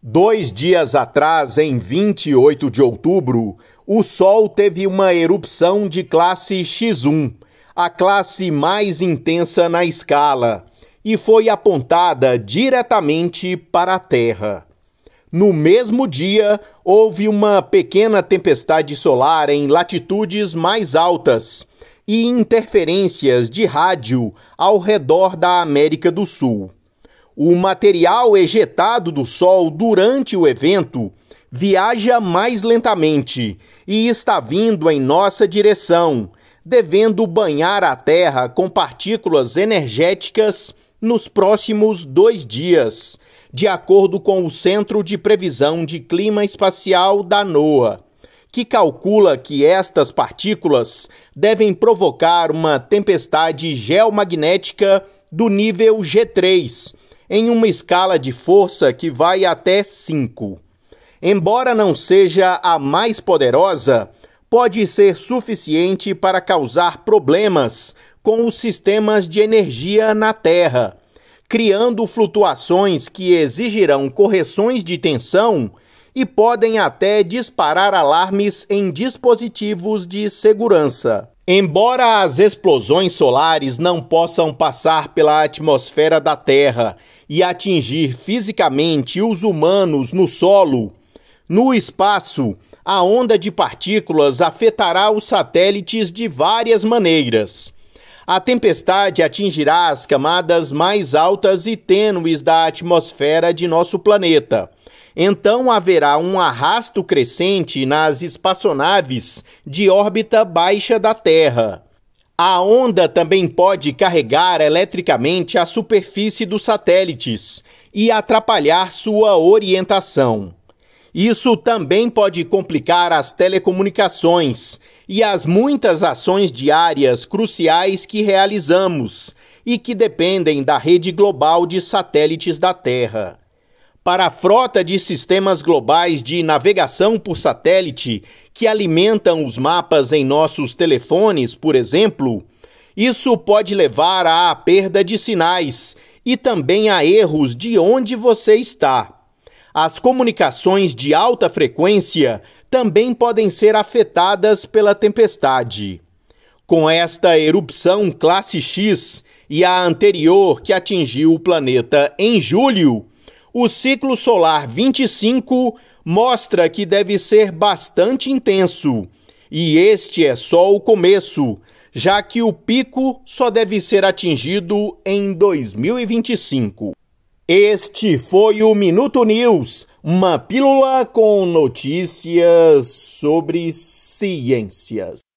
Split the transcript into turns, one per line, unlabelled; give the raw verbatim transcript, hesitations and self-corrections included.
Dois dias atrás, em vinte e oito de outubro, o Sol teve uma erupção de classe X um, a classe mais intensa na escala, e foi apontada diretamente para a Terra. No mesmo dia, houve uma pequena tempestade solar em latitudes mais altas e interferências de rádio ao redor da América do Sul. O material ejetado do Sol durante o evento viaja mais lentamente e está vindo em nossa direção, devendo banhar a Terra com partículas energéticas nos próximos dois dias, de acordo com o Centro de Previsão de Clima Espacial da NOAA, que calcula que estas partículas devem provocar uma tempestade geomagnética do nível G três, em uma escala de força que vai até cinco. Embora não seja a mais poderosa, pode ser suficiente para causar problemas com os sistemas de energia na Terra, criando flutuações que exigirão correções de tensão e podem até disparar alarmes em dispositivos de segurança. Embora as explosões solares não possam passar pela atmosfera da Terra e atingir fisicamente os humanos no solo, no espaço, a onda de partículas afetará os satélites de várias maneiras. A tempestade atingirá as camadas mais altas e tênues da atmosfera de nosso planeta. Então haverá um arrasto crescente nas espaçonaves de órbita baixa da Terra. A onda também pode carregar eletricamente a superfície dos satélites e atrapalhar sua orientação. Isso também pode complicar as telecomunicações e as muitas ações diárias cruciais que realizamos e que dependem da rede global de satélites da Terra. Para a frota de sistemas globais de navegação por satélite que alimentam os mapas em nossos telefones, por exemplo, isso pode levar à perda de sinais e também a erros de onde você está. As comunicações de alta frequência também podem ser afetadas pela tempestade. Com esta erupção classe X e a anterior que atingiu o planeta em julho, o ciclo solar vinte e cinco mostra que deve ser bastante intenso, e este é só o começo, já que o pico só deve ser atingido em dois mil e vinte e cinco. Este foi o Minuto News, uma pílula com notícias sobre ciências.